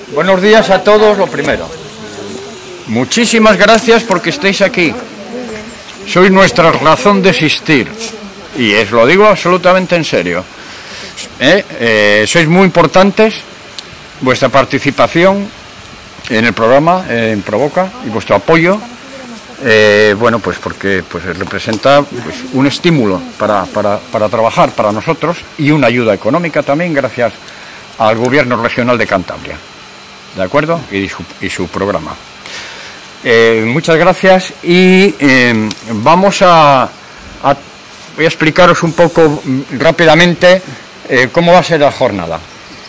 Buenos días a todos, lo primero. Muchísimas gracias porque estéis aquí. Sois nuestra razón de existir. Y os lo digo absolutamente en serio. Sois muy importantes. Vuestra participación en el programa, en Provoca, y vuestro apoyo, bueno, pues porque representa un estímulo para trabajar para nosotros y una ayuda económica también gracias al Gobierno Regional de Cantabria. ¿De acuerdo? Y su programa. Muchas gracias y voy a explicaros un poco rápidamente cómo va a ser la jornada.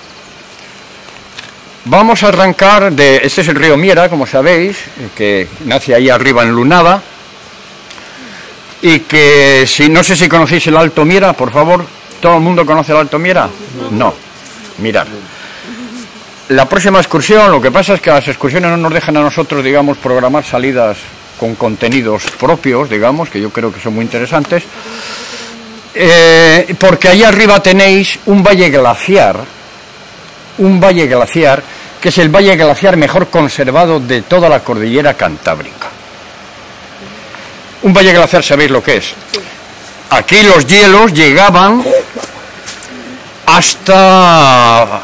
Vamos a arrancar este es el río Miera, como sabéis, que nace ahí arriba en Lunada, y que no sé si conocéis el Alto Miera, por favor. ¿Todo el mundo conoce el Alto Miera? No. Mirad. La próxima excursión, lo que pasa es que las excursiones no nos dejan a nosotros, digamos, programar salidas con contenidos propios, digamos, que yo creo que son muy interesantes, porque ahí arriba tenéis un valle glaciar, que es el valle glaciar mejor conservado de toda la cordillera cantábrica. Un valle glaciar, ¿sabéis lo que es? Aquí los hielos llegaban hasta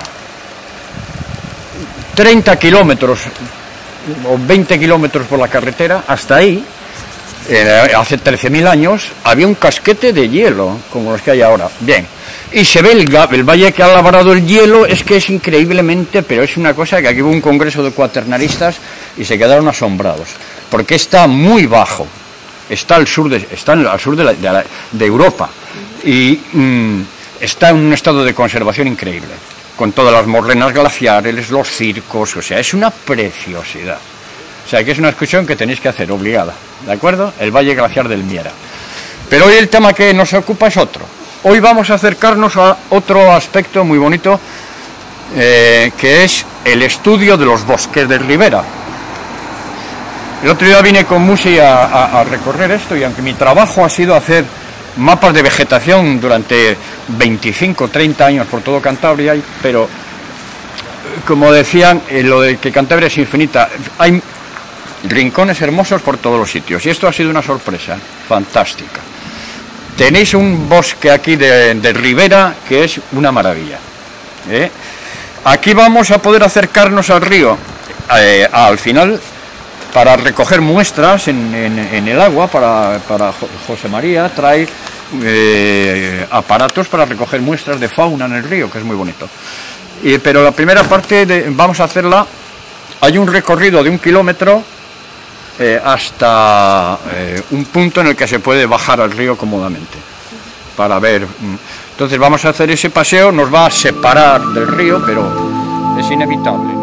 30 kilómetros o 20 kilómetros por la carretera, hasta ahí, hace 13.000 años, había un casquete de hielo, como los que hay ahora. Bien, y se ve el valle que ha labrado el hielo, es que es increíblemente, pero es una cosa que aquí hubo un congreso de cuaternaristas y se quedaron asombrados, porque está muy bajo, está al sur de Europa, y está en un estado de conservación increíble, con todas las morrenas glaciares, los circos, o sea, es una preciosidad. O sea, que es una excursión que tenéis que hacer, obligada, ¿de acuerdo? El Valle Glaciar del Miera. Pero hoy el tema que nos ocupa es otro. Hoy vamos a acercarnos a otro aspecto muy bonito, que es el estudio de los bosques de ribera. El otro día vine con Musi a recorrer esto, y aunque mi trabajo ha sido hacer mapas de vegetación durante 25, 30 años por todo Cantabria, pero como decían, lo de que Cantabria es infinita, hay rincones hermosos por todos los sitios, y esto ha sido una sorpresa fantástica. Tenéis un bosque aquí de ribera que es una maravilla, Aquí vamos a poder acercarnos al río al final para recoger muestras en el agua. Para José María trae aparatos para recoger muestras de fauna en el río, que es muy bonito. Pero la primera parte vamos a hacerla. Hay un recorrido de 1 kilómetro hasta un punto en el que se puede bajar al río cómodamente para ver. Entonces vamos a hacer ese paseo, nos va a separar del río, pero es inevitable, ¿no?